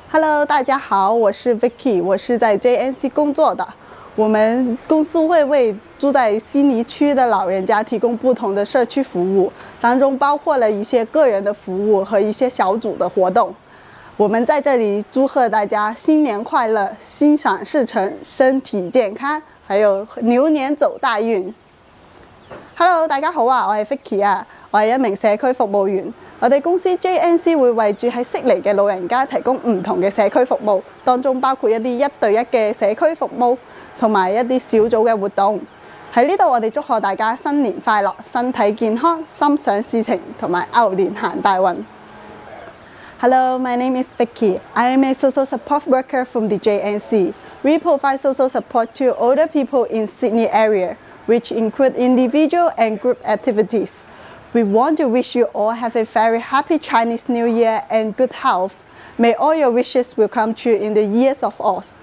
Hello， 大家好，我是 Vicky， 我是在 JNC 工作的。我们公司会为住在悉尼区的老人家提供不同的社区服务，当中包括了一些个人的服务和一些小组的活动。我们在这里祝贺大家新年快乐，心想事成，身體健康，還有牛年走大運。Hello， 大家好啊，我係 Vicky 啊，我係一名社區服務員。我哋公司 JNC 會為住喺悉尼嘅老人家提供唔同嘅社區服務，當中包括一啲1對1嘅社區服務，同埋一啲小組嘅活動。喺呢度我哋祝賀大家新年快樂，身體健康，心想事成，同埋牛年行大運。Hello, my name is Vicky. I am a social support worker from the JNC. We provide social support to older people in Sydney area, which include individual and group activities. We want to wish you all have a very happy Chinese New Year and good health. May all your wishes will come true in the years of us.